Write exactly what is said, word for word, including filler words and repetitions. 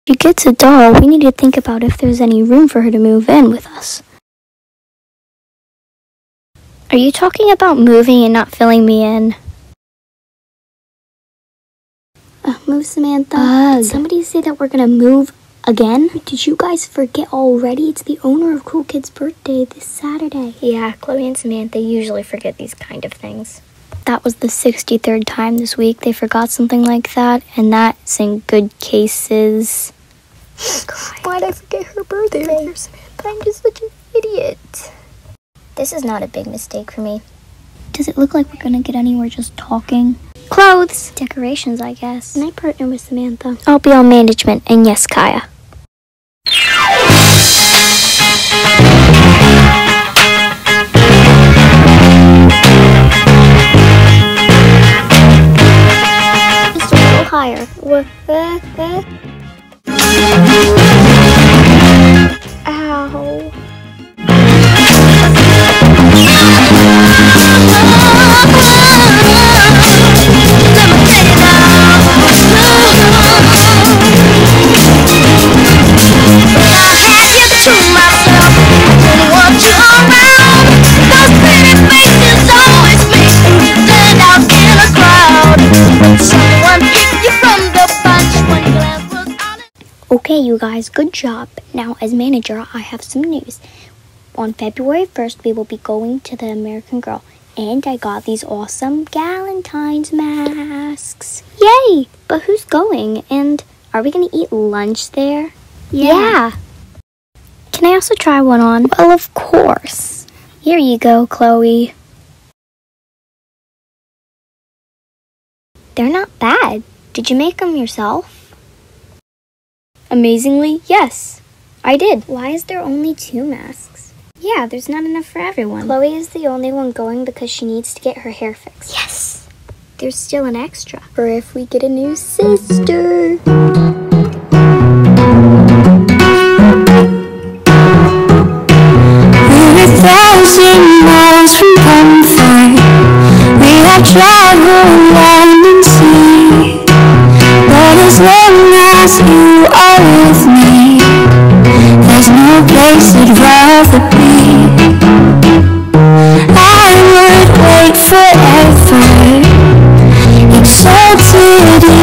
If she gets a doll, we need to think about if there's any room for her to move in with us. Are you talking about moving and not filling me in? Uh, move, Samantha. Uh, Did somebody say that we're gonna move again? Did you guys forget already? It's the owner of Cool Kid's birthday this Saturday. Yeah, Chloe and Samantha usually forget these kind of things. That was the sixty-third time this week they forgot something like that, and that's in good cases. Why'd I forget her birthday? I'm just such an idiot. This is not a big mistake for me. Does it look like we're gonna get anywhere just talking? Clothes! Decorations, I guess. Can I partner with Samantha? I'll be on management, and yes, Kaya. Just a little higher. What? Uh, uh. Ow. Okay, you guys, good job. Now, as manager, I have some news. On February first, we will be going to the American Girl, and I got these awesome Galentine's masks. Yay! But who's going? And are we going to eat lunch there? Yeah. yeah. Can I also try one on? Well, of course. Here you go, Chloe. They're not bad. Did you make them yourself? Amazingly, yes, I did. Why is there only two masks? Yeah, there's not enough for everyone. Chloe is the only one going because she needs to get her hair fixed. Yes! There's still an extra for if we get a new sister. We're a thousand miles from comfort. We have traveled land and sea. But as long as you are with me, there's no place I'd rather be. I would wait forever, exalted